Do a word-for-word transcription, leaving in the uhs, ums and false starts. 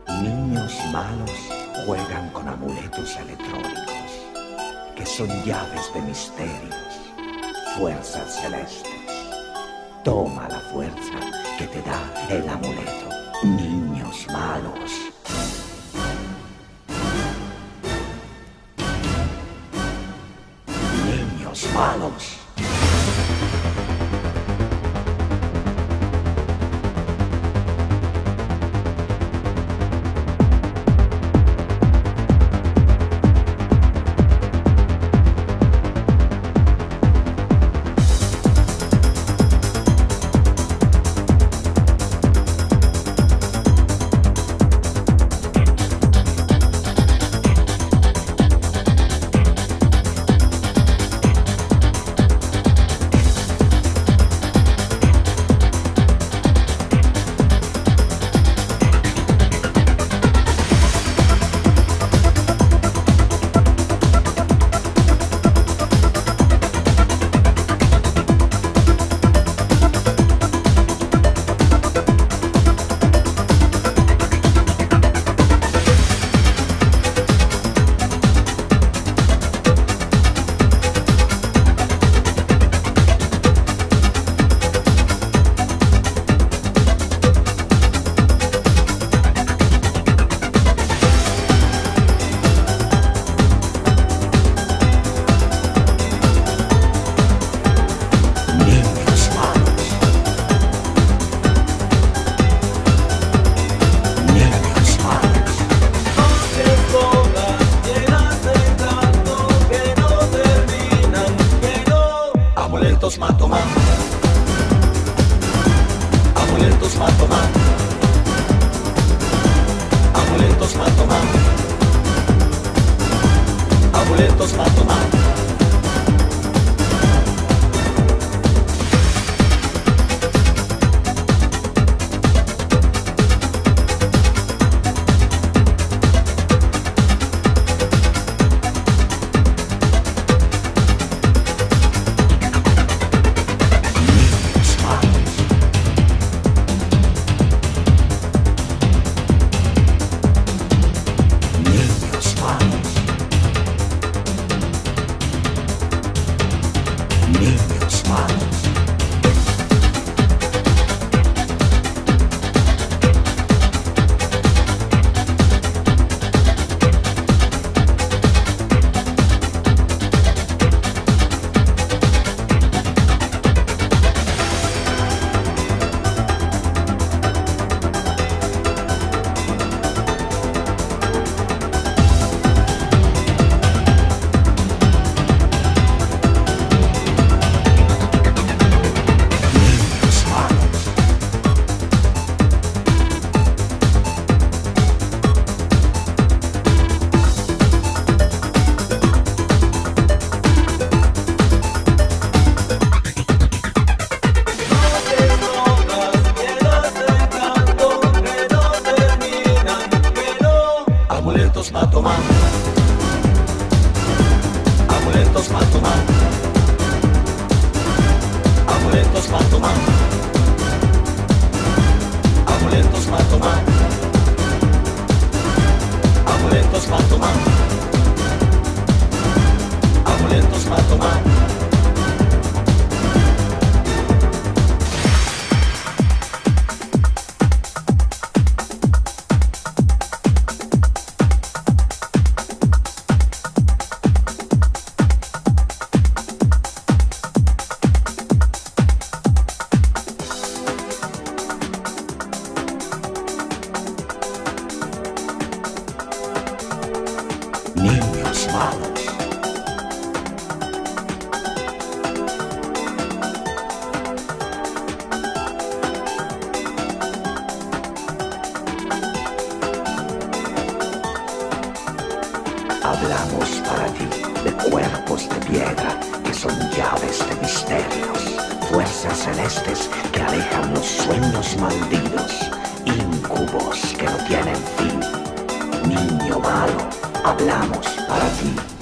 Niños malos juegan con amuletos electrónicos, que son llaves de misterios, fuerzas celestes. Toma la fuerza que te da el amuleto. Niños malos. Niños malos. Amuletos mato man. Amuletos mato man. Amuletos mato man. Amuletos mato man. Niños malos. Amuletos mato man. Amuletos mato man. Amuletos mato man. Amuletos mato man. Amuletos mato man. Amuletos mato man. Niños malos. Hablamos para ti de cuerpos de piedra que son llaves de misterios, fuerzas celestes que alejan los sueños malditos, incubos que no tienen fin. Niño malo, hablamos para ti.